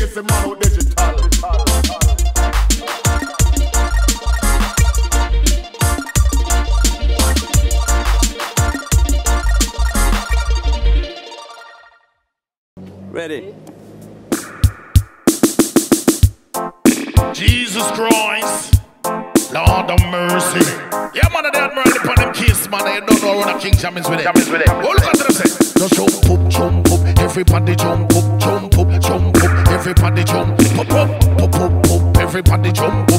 it's a Manudigital. Ready? Jesus Christ, Lord of mercy. Yeah, man, the Admiral upon them case, man. You don't know how the King Jammins with it. Oh, look at them say. Just jump up, everybody jump up, jump up, jump up, everybody jump up, up, everybody jump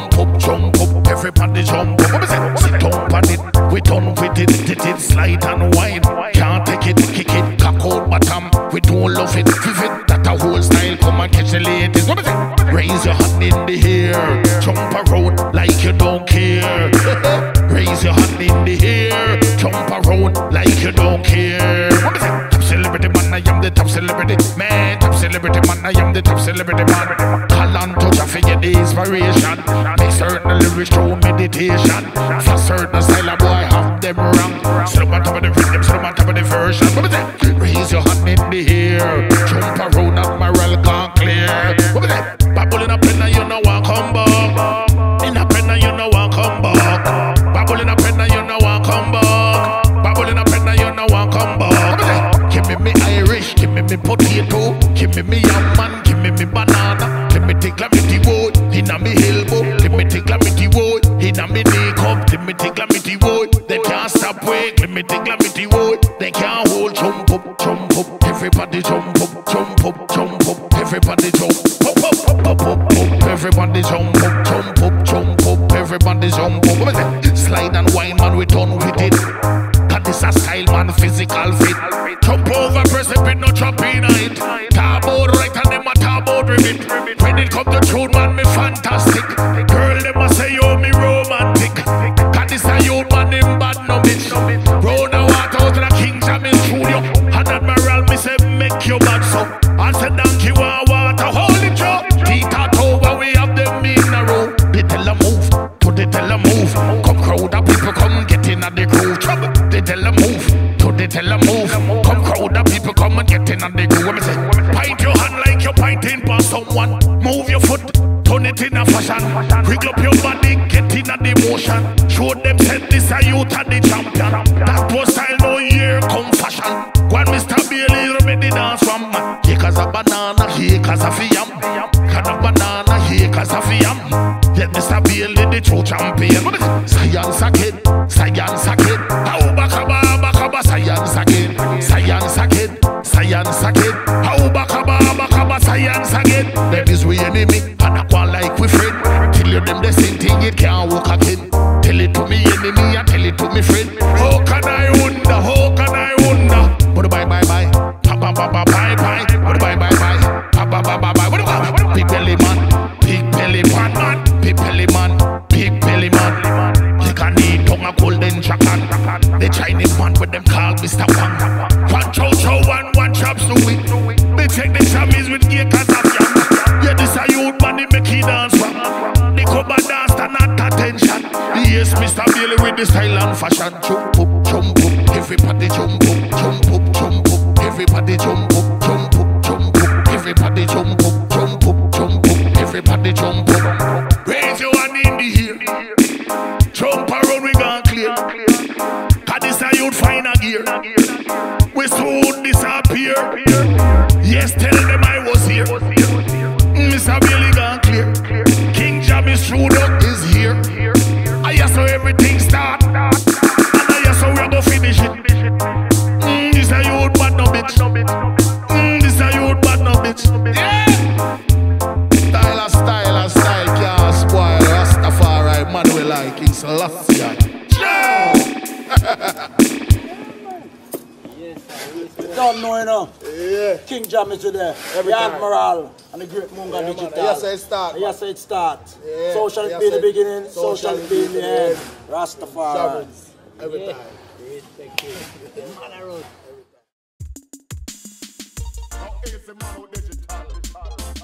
up, everybody jump up. What me say? Sit down on it, we done with it, slide and wine. Can't take it, kick it, cock out bottom. We don't love it, vivid, that a whole style. Come and catch the ladies. What me say? Raise your hand in the air, jump around like you don't care. Raise your hand in the air, jump around like you don't care. What me say? Top celebrity man, I am the top celebrity man. Top celebrity man, I am the top celebrity man. Call on touch and forget the inspiration. Make certain lyrics through meditation. For certain style, boy, have them wrong. Slow on top of the rhythm, slow on top of the version. What me say? Raise your hand in the air, jump around, Admiral gone clear. What me say? Babble in a pen and you know I come back. In a pen and you know I come back. Babble in a pen and you know I come back. Babble in a pen and you know I come back. Give me Irish, give me potato, give me yam man, give me banana. Give me tickle me wood, inna me elbow. Give me tickle me wood, inna me knee cup. Give me tickle me wood, they can't stop wake. Give me tickle me wood, they can't hold. Jump up, jump up, everybody jump up, jump up, jump up, everybody jump up, up, up, up, up, everybody jump up, jump up, jump up, everybody jump up. Slide and wine, man, we done with it. That is a style, man, physical fit. Jump over, precipice, no jump in it. Tarboard right and them a tarboard ribbit. When it come to tune, man, me fantastic. Girl, them a say, yo, me romantic. Cause this a youth, man, him bad no bitch. Round the water out to the King Jammins studio. And Admiral, me say, make you bad so. I said, donkey, want water, hold it, Joe. Tita over, we have them in a row. They tell them move, to they tell them move. Come crowd of people, come get in at the groove. Trouble, they tell them move, to they tell them move. Come crowd of people, come and get in at the groove. What me say? Point your hand like you're pointing past someone. Move your foot, turn it in a fashion. Wiggle up your body, get in at the motion. Show them said this a youth and the champion. That was style, no year come fashion. When Mr. Bailey remedy dance from man. Here cause a banana, here cause a fiam. Can a banana, here cause a fiam. Yet Mr. Bailey the true champion. Science again, science again. How bakaba, science again. Science again, science again. How bakaba, science again. Them is we enemy, and a one like we friend. Tell you them the same thing, it can't walk again. Tell it to me enemy, and tell it to me friend. How can I wonder, how can I wonder? But bye bye bye, bye bye bye, but bye bye bye, bye bye bye. Big belly man, big belly man, big belly man, big belly man. You can eat tongue a golden chakan. The Chinese man with them call Mr. Wang. One chow one chops to it. They take the chamis with gear cause of yam. Yeah, this a youth man, they make it dance from. They come and dance and not attention. Yes, Mr. Bailey with the style and fashion. Jump up, everybody jump up, jump up, jump up. Everybody jump up, jump up, jump up. Everybody jump up, jump up, jump up. Everybody jump up. Raise your hand in the air. Jump around, we gone clear. Cause this a youth find a gear. We soon disappear. Yes, tell them I was here. Mr. Bailey gone clear. King Jammins studio is here. I saw everything start. And I saw we are gonna finish it. This a youth bad no bitch. This a youth bad no bitch. Yeah. Style, can't spoil Rastafari, man we like King Selassie. Don't know enough. Yeah. King Jammins with there. Every the time. Admiral and the great Munga Digital. Yes, it start. Yes, it start. Yeah. So shall it be in the beginning, so shall it be in the end. Rastafari. Every time. It's a Manudigital.